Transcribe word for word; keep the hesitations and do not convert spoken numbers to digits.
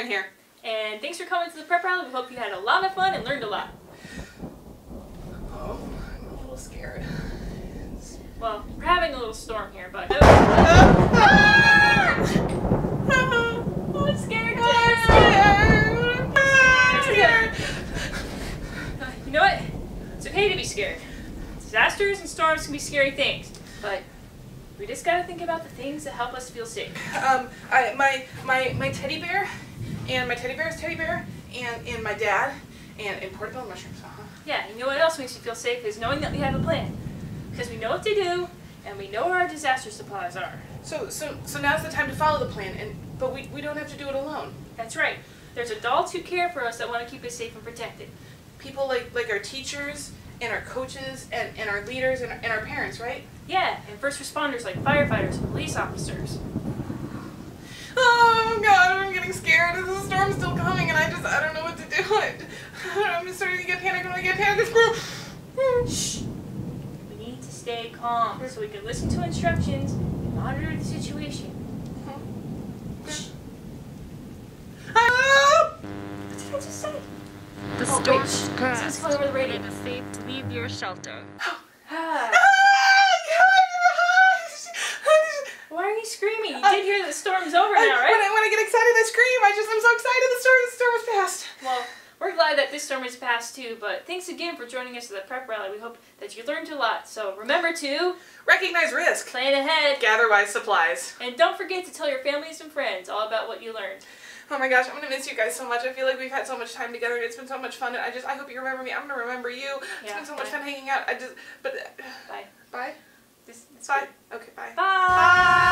Karen here. And thanks for coming to the prep rally. We hope you had a lot of fun and learned a lot. Oh, I'm a little scared. Well, we're having a little storm here, but... Oh, oh I'm scared. I'm scared. I'm scared. Uh, you know what? It's okay to be scared. Disasters and storms can be scary things, but we just gotta think about the things that help us feel safe. Um, I, my, my, my teddy bear, and my teddy bear's teddy bear, and, and my dad, and, and portobello mushrooms. Uh-huh. Yeah, you know what else makes you feel safe is knowing that we have a plan. Because we know what to do, and we know where our disaster supplies are. So, so, so now's the time to follow the plan, and but we, we don't have to do it alone. That's right. There's adults who care for us that want to keep us safe and protected. People like, like our teachers, and our coaches, and, and our leaders, and, and our parents, right? Yeah, and first responders like firefighters and police officers. Oh God, I'm getting scared. The storm's still coming, and I just, I don't know what to do. I, I'm starting to get panicked when I get panicked. Shh. We need to stay calm so we can listen to instructions and monitor the situation. Shh. Ah! What did I just say? The Oh, storm wait, shh. passed. Someone's calling over the radio. It is safe to leave your shelter. Ah. Why are you screaming? You did hear that the storm's over I, now, right? When I, when I get excited, I scream. I just, I'm so excited. The storm, the storm is past. Well, we're glad that this storm is past too, but thanks again for joining us at the prep rally. We hope that you learned a lot. So remember to Recognize risk. plan ahead, Gather wise supplies. and don't forget to tell your families and friends all about what you learned. Oh my gosh, I'm gonna miss you guys so much. I feel like we've had so much time together. It's been so much fun. And I just, I hope you remember me. I'm gonna remember you. It's Yeah, been so much bye. fun hanging out. I just, but, Bye. bye. This, this Bye. Okay, bye. Bye. Bye.